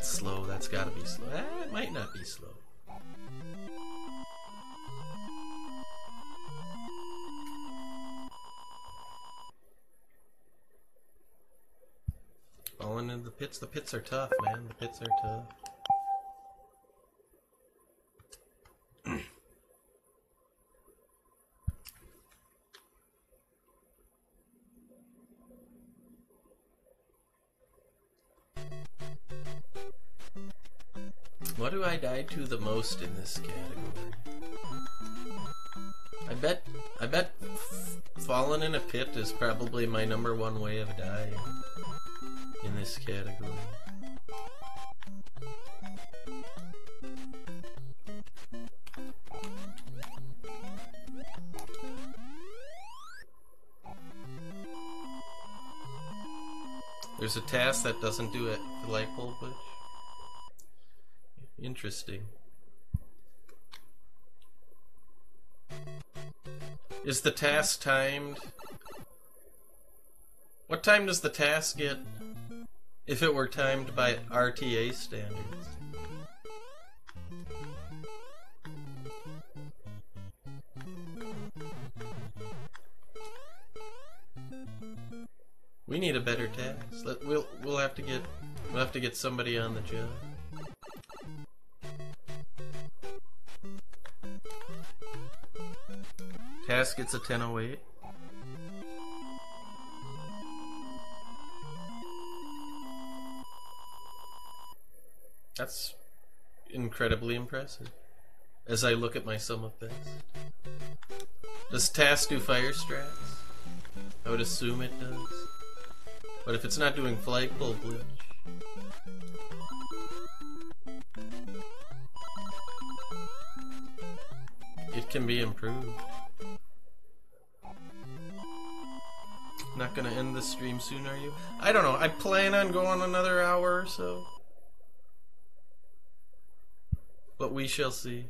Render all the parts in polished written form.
That's slow. That's gotta be slow. It might not be slow. Falling into the pits. The pits are tough, man. The pits are tough. What do I die to the most in this category? I bet falling in a pit is probably my #1 way of dying in this category. There's a task that doesn't do it for light bulb glitch. Interesting. Is the task timed? What time does the task get if it were timed by RTA standards? We need a better task. We'll have to get somebody on the job. Task gets a 10:08. That's incredibly impressive. As I look at my sum of best. Does task do fire strats? I would assume it does. But if it's not doing flagpole glitch, it can be improved. Not gonna end the stream soon, are you? I don't know. I plan on going another hour or so. But we shall see.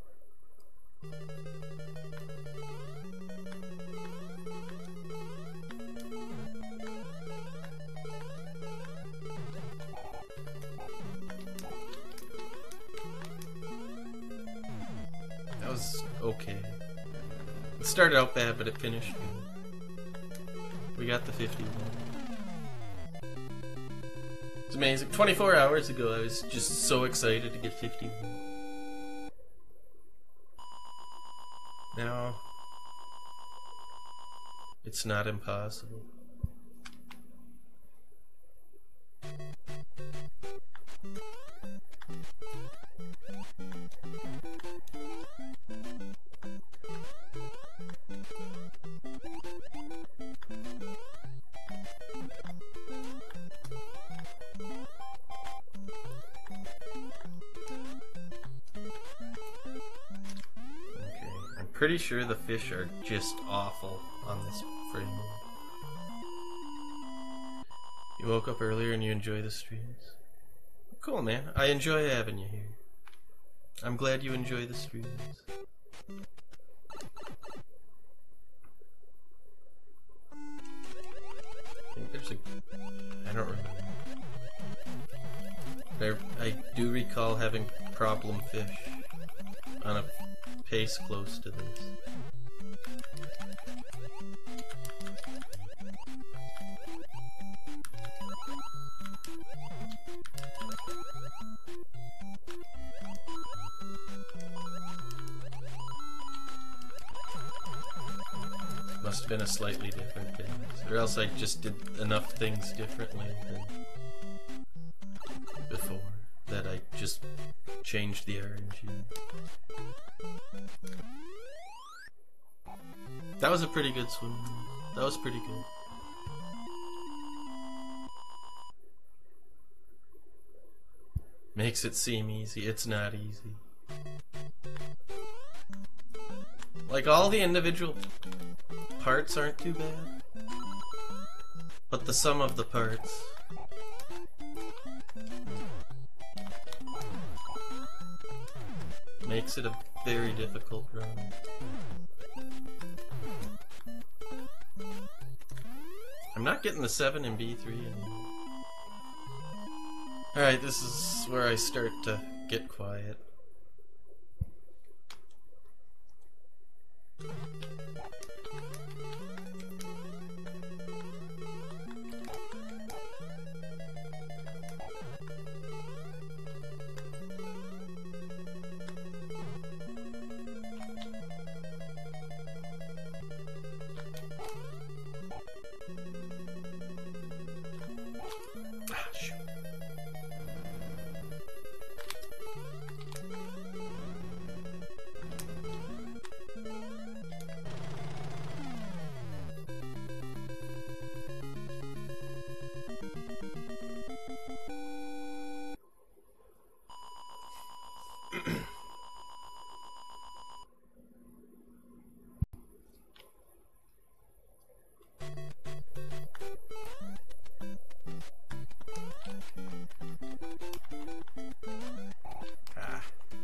That was okay. It started out bad, but it finished good. We got the 51. It's amazing. 24 hours ago, I was just so excited to get 51. Now, it's not impossible. Pretty sure the fish are just awful on this frame. You woke up earlier and you enjoy the streams? Cool, man. I enjoy having you here. I'm glad you enjoy the streams. I think there's a... I don't remember. I do recall having problem fish on a pace close to this. Must have been a slightly different thing, or else I just did enough things differently than before that I just changed the RNG. That was a pretty good swim. That was pretty good. Makes it seem easy. It's not easy. Like, all the individual parts aren't too bad, but the sum of the parts makes it a very difficult run. I'm not getting the 7 in B3 anymore. Alright, this is where I start to get quiet. Ah, shoot. Ah.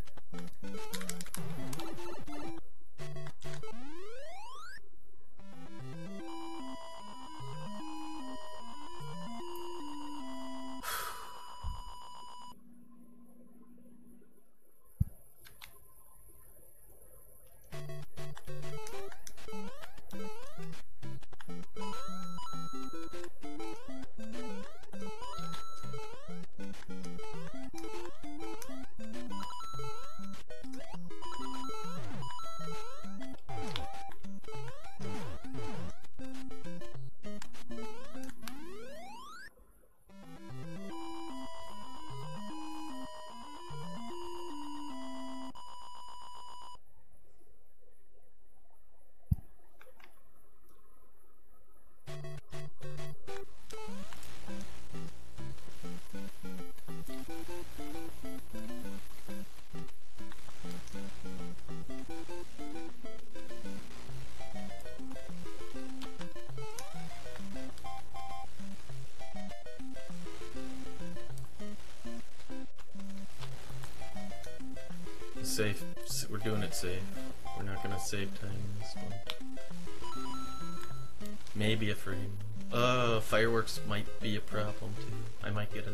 Safe. We're doing it safe. We're not gonna save time in this one. Maybe a frame. Fireworks might be a problem too. I might get a 9.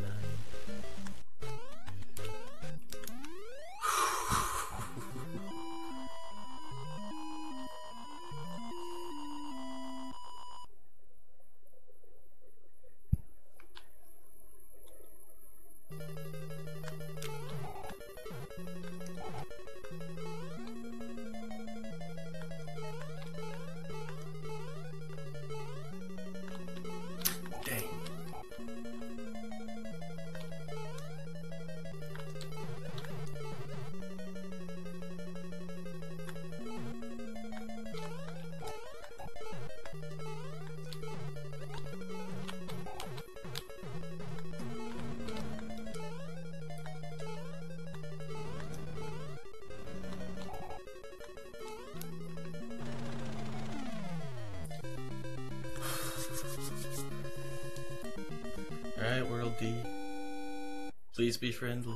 Alright, World D. Please be friendly.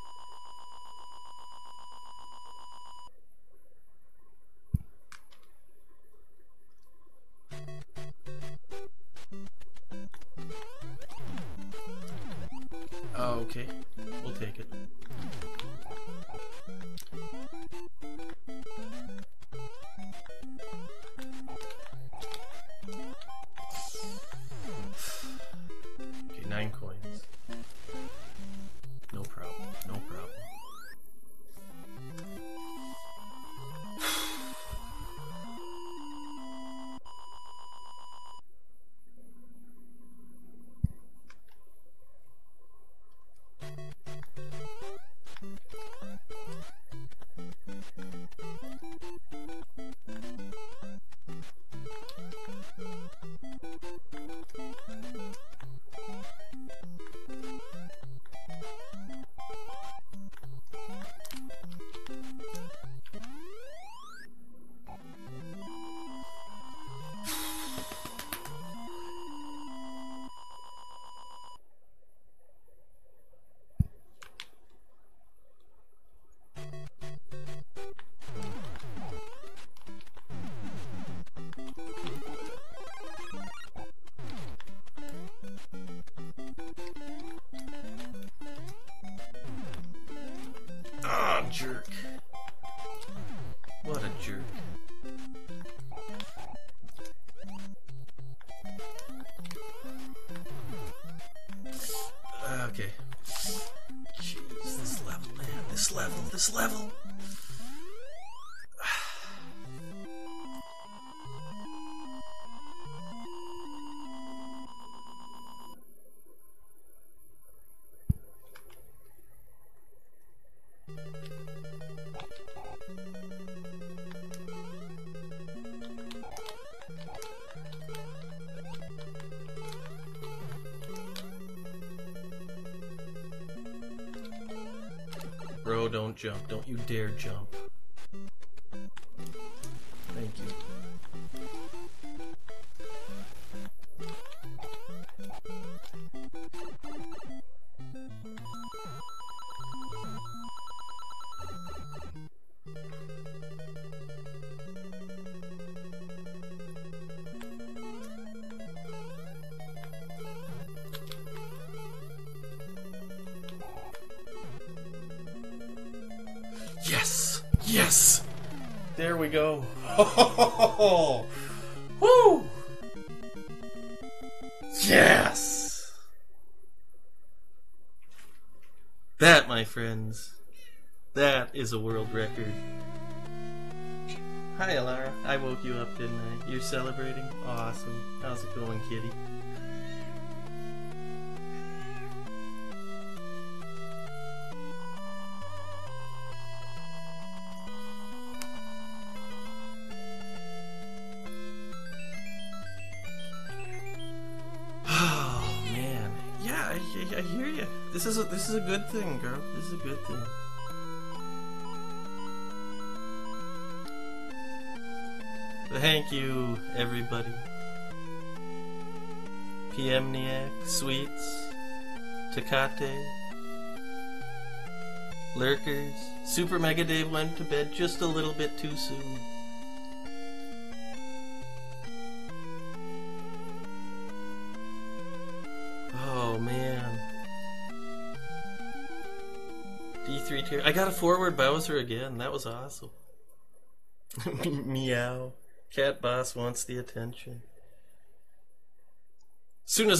Oh, okay. We'll take it. Okay, 9 coins. No problem, no problem. Okay. Jeez, this level, man. This level. Bro, don't jump. Don't you dare jump. Thank you. Yes! Yes! There we go. Oh, woo! Yes! That, my friends, that is a world record. Hi, Alara. I woke you up, didn't I? You're celebrating? Awesome. How's it going, kitty? Oh man, yeah, I hear you. This is a good thing, girl. This is a good thing. Thank you, everybody. Piemniak, Sweets, Takate, Lurkers. Super Mega Dave went to bed just a little bit too soon. Oh man. D3 tier. I got a forward Bowser again. That was awesome. Meow. Cat Boss wants the attention. Soon as